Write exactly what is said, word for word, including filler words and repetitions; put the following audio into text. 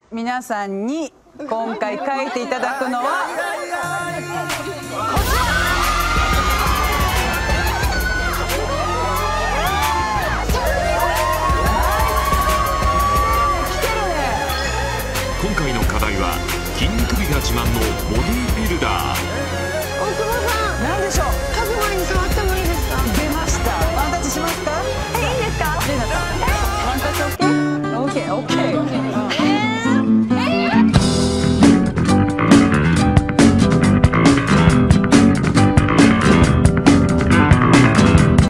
皆さんに今回書いていただくのはこちら。 今回の課題は筋肉美が自慢のボディビルダー。 大久保さん、 何でしょう。 書く前に触ってもいいですか？ 出ました。ワンタッチしますか？ え、いいんですか？ レナさん、ワンタッチ OK？ OK OK。 えー